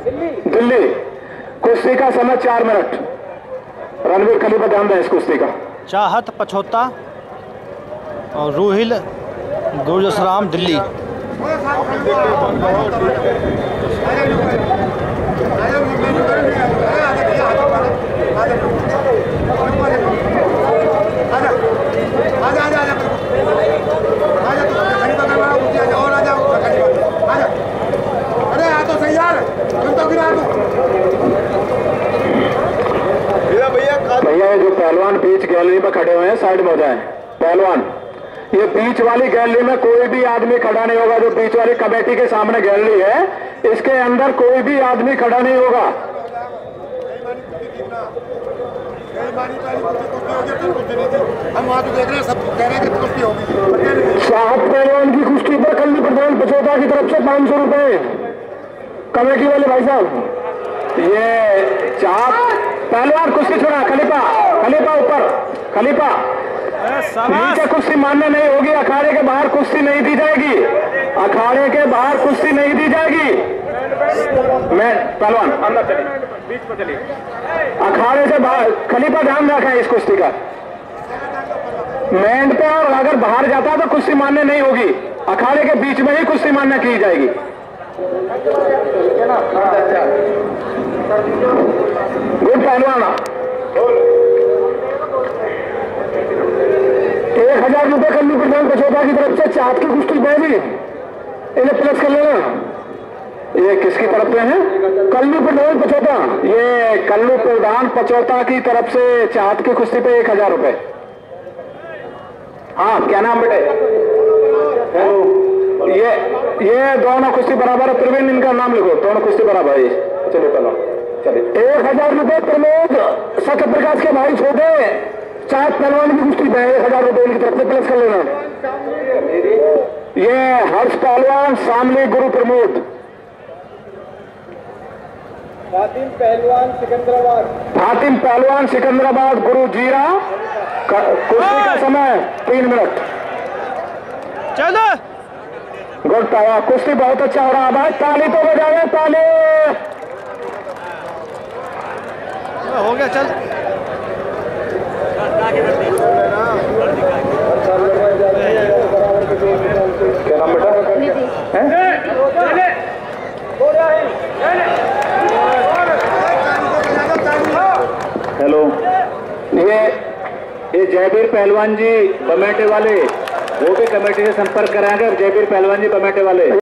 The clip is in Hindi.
दिल्ली। कुश्ती का समय 4 मिनट। रणवीर खलीफा ध्यान दें इस कुश्ती का। चाहत पछोता और रूहिल गुरजसराम दिल्ली। भैया जो पहलवान बीच गैलरी में खड़े हुए हैं साइड में हो जाए। पहलवान, ये बीच वाली गैलरी में कोई भी आदमी खड़ा नहीं होगा। जो बीच वाली कमेटी के सामने गैलरी है, इसके अंदर कोई भी आदमी खड़ा नहीं होगा। हम वहाँ तो देख रहे हैं, सब कह रहे हैं कि कुश्ती होगी। चाहत पहलवान की कुश्ती पर कल्लू प्रधान पचौता की तरफ से 500 रुपए कमेटी वाले भाई साहब। ये चाहत पहलवान कुश्ती छोड़ा। खलीफा, खलीफा ऊपर, खलीफा नीचे कुश्ती मान्य नहीं होगी। अखाड़े के बाहर कुश्ती नहीं दी जाएगी। अखाड़े के बाहर कुश्ती नहीं दी जाएगी। मैं पहलवान अंदर चलिए, बीच में चलिए। अखाड़े से बाहर खलीफा ध्यान रखा है इस कुश्ती का। मैंड पे और अगर बाहर जाता है तो कुश्ती मान्य नहीं होगी। अखाड़े के बीच में ही कुश्ती मान्य की जाएगी। गुड पहलवान। 1000 रुपए कल्लू प्रधान पचौता की तरफ से चाहत की कुश्ती बैठी। इन्हें प्लस कर लेना। ये किसकी तरफ से है? कल्लू प्रधान पचौता। ये कल्लू प्रधान पचौता की तरफ से चाहत की कुश्ती पे 1000 रुपए। हाँ, क्या नाम बेटे? ये दोनों कुश्ती बराबर है। प्रवीण, इनका नाम लिखो। दोनों कुश्ती बराबर है। चलिए पहलवान, चलिए। 1000 रुपए प्रमोद सत्य प्रकाश के भाई छोटे चाहत पहलवान की कुश्ती पे 1000 रुपए इनकी तरफ से प्लस कर लेना। ये हर्ष पहलवान सामने गुरु प्रमोद। फातिम पहलवान सिकंदराबाद। फातिम पहलवान सिकंदराबाद गुरु जीरा। कुश्ती का समय 3 मिनट। चलो गुड पाया। कुश्ती बहुत अच्छा हो रहा है भाई। ताली तो बजावे, ताली। हो गया, चल। क्या नाम बेटा? हेलो, ये जयवीर पहलवान जी बमेटे वाले, वो भी कमेटी से संपर्क कराएंगे। जयवीर पहलवान जी बमेटे वाले।